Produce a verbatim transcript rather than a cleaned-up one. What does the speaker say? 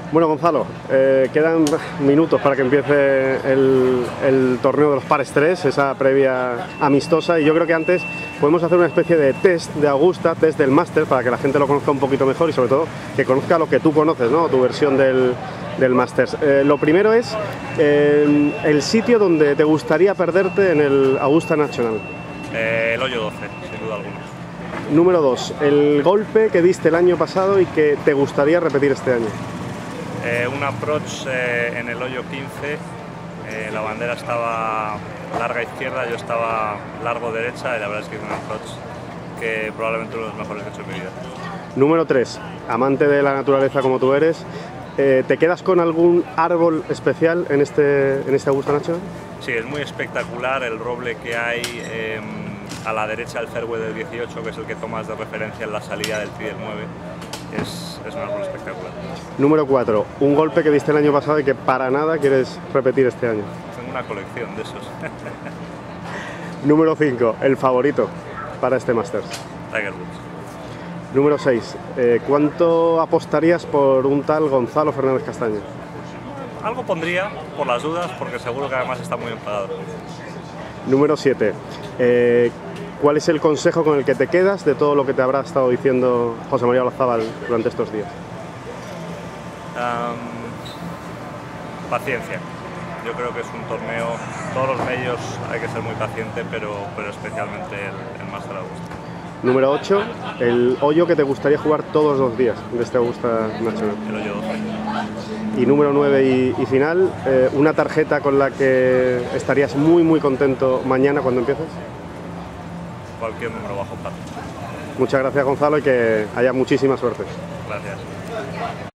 Bueno, Gonzalo, eh, quedan minutos para que empiece el, el torneo de los pares tres, esa previa amistosa, y yo creo que antes podemos hacer una especie de test de Augusta, test del máster, para que la gente lo conozca un poquito mejor y sobre todo que conozca lo que tú conoces, ¿no? Tu versión del, del máster. Eh, lo primero es eh, el sitio donde te gustaría perderte en el Augusta National. Eh, el hoyo doce, sin duda alguna. Número dos, el golpe que diste el año pasado y que te gustaría repetir este año. Eh, un approach eh, en el hoyo quince, eh, la bandera estaba larga izquierda, yo estaba largo derecha y la verdad es que es un approach que probablemente uno de los mejores que he hecho en mi vida. Número tres, amante de la naturaleza como tú eres, eh, ¿te quedas con algún árbol especial en este, en este Augusta National? Sí, es muy espectacular el roble que hay eh, a la derecha del fairway del dieciocho, que es el que tomas de referencia en la salida del tee del nueve. Es, es un árbol espectacular. Número cuatro, un golpe que diste el año pasado y que para nada quieres repetir este año. Tengo una colección de esos. Número cinco, el favorito para este Masters. Tiger Woods. Número seis, eh, ¿cuánto apostarías por un tal Gonzalo Fernández Castaño? Algo pondría por las dudas, porque seguro que además está muy enfadado. Número siete, eh, ¿cuál es el consejo con el que te quedas de todo lo que te habrá estado diciendo José María Olazábal durante estos días? Um, paciencia. Yo creo que es un torneo, todos los medios hay que ser muy paciente, pero, pero especialmente el, el Master Augusta. Número ocho, el hoyo que te gustaría jugar todos los días de este Augusta National. El hoyo doce. Y número nueve y, y final, eh, una tarjeta con la que estarías muy muy contento mañana cuando empieces. Cualquier número bajo par. Muchas gracias, Gonzalo, y que haya muchísima suerte. Gracias.